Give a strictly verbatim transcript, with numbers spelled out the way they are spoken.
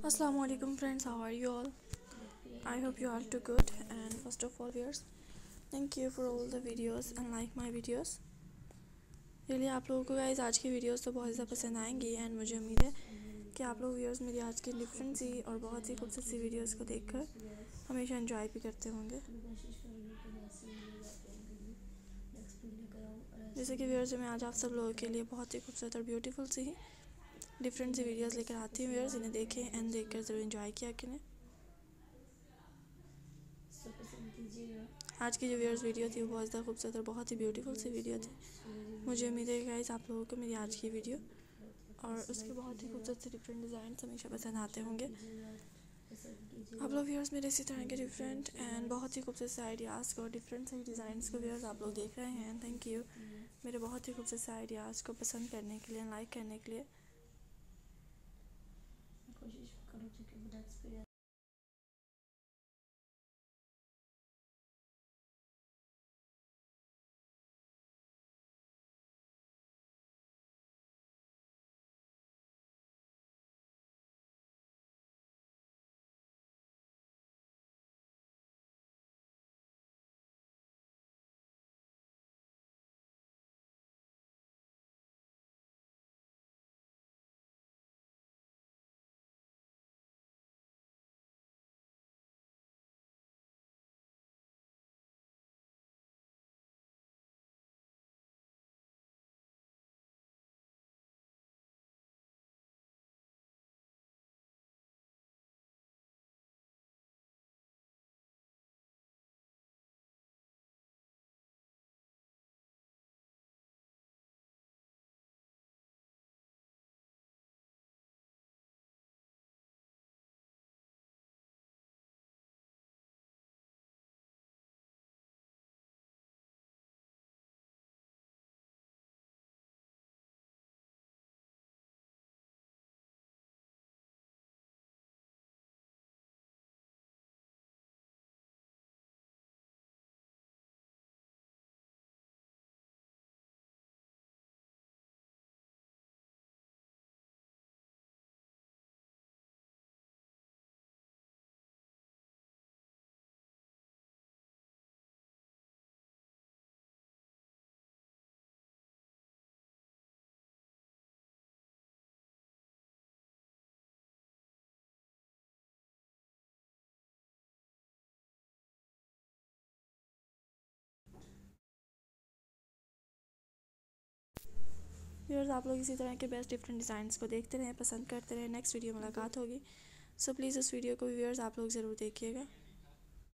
Assalamualaikum friends, how are you all? I hope you all too good. And first of all viewers, thank you for all the videos and like my videos. Really आप लोगों को guys आज की videos तो बहुत ज़्यादा पसंद आएंगी एंड मुझे उम्मीद है कि आप लोग व्यूअर्स मेरी आज की डिफरेंट सी और बहुत ही खूबसूरत सी वीडियोस को देखकर हमेशा एंजॉय भी करते होंगे। जैसे कि व्यूअर्स मैं आज आप सब लोगों के लिए बहुत ही खूबसूरत और ब्यूटीफुल सी ही डिफरेंट सी वीडियोस लेकर आती हूँ व्यूअर्स, इन्हें देखें एंड देखकर ज़रूर एंजॉय किया करें। आज की जो व्यूअर्स वीडियो थी वो बहुत ज़्यादा खूबसूरत और बहुत ही ब्यूटीफुल सी वीडियो थी। मुझे उम्मीद है गाइस आप लोगों को मेरी आज की वीडियो और उसके बहुत ही खूबसूरत से डिफरेंट डिज़ाइन हमेशा पसंद आते होंगे। आप लोग व्यूअर्स मेरे इसी तरह के डिफरेंट एंड बहुत ही खूबसूरत से आइडियाज़ को डिफरेंट से डिज़ाइंस को व्यूअर्स आप लोग देख रहे हैं। थैंक यू मेरे बहुत ही खूबसूरत से आइडियाज़ को पसंद करने के लिए, लाइक करने के लिए। व्यूअर्स आप लोग इसी तरह के बेस्ट डिफरेंट डिज़ाइंस को देखते रहें, पसंद करते रहें। नेक्स्ट वीडियो मुलाकात होगी, सो प्लीज़ उस वीडियो को व्यूअर्स आप लोग ज़रूर देखिएगा।